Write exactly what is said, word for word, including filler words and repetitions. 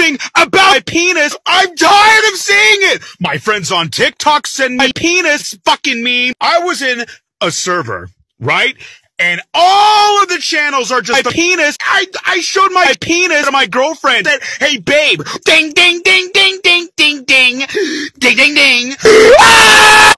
posting about my penis. I'm tired of seeing it. My friends on TikTok send my penis fucking meme. I was in a server, right? And all of the channels are just my penis. I, I showed my penis to my girlfriend. Said, hey, babe. Ding, ding, ding, ding, ding, ding, ding. Ding, ding, ding. Ah!